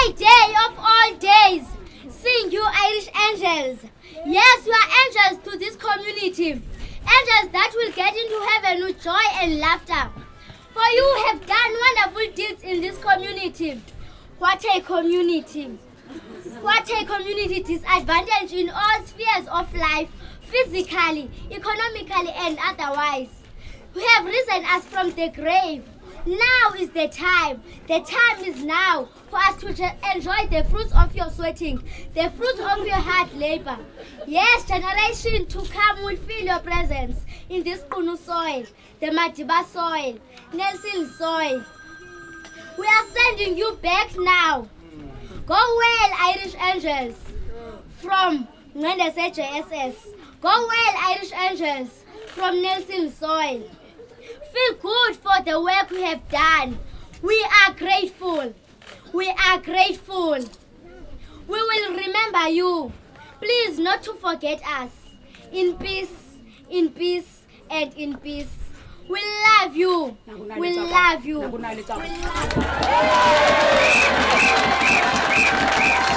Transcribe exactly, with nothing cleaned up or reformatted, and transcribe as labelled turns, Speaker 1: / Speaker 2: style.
Speaker 1: great day of all days. Sing you Irish angels. Yes, you are angels to this community. Angels that will get into heaven with joy and laughter. For you have done wonderful deeds in this community. What a community. What a community disadvantaged in all spheres of life, physically, economically, and otherwise. You have risen us from the grave. Now is the time. The time is now for us to enjoy the fruits of your sweating, the fruits of your hard labor. Yes, generation to come will feel your presence in this Kunu soil, the Madiba soil, Nelson soil. We are sending you back now. Go well, Irish angels, from Ngwendese J S S. Go well, Irish angels, from Nelson soil. Feel good for the work we have done. We are grateful. We are grateful. We will remember you. Please not to forget us. In peace, in peace, and in peace. We love you. We love you. We love you.